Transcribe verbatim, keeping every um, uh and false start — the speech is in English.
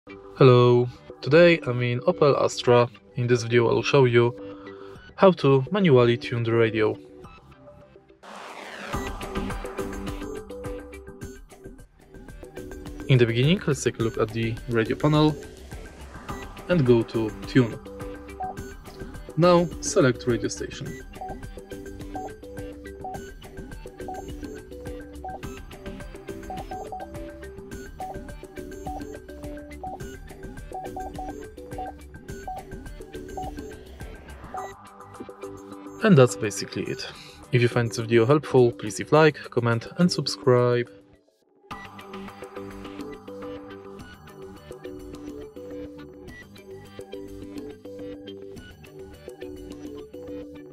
Hello, today I'm in Opel Astra. In this video I'll show you how to manually tune the radio. In the beginning, let's take a look at the radio panel and go to Tune. Now select radio station. And that's basically it. If you find this video helpful, please leave a like, comment and subscribe.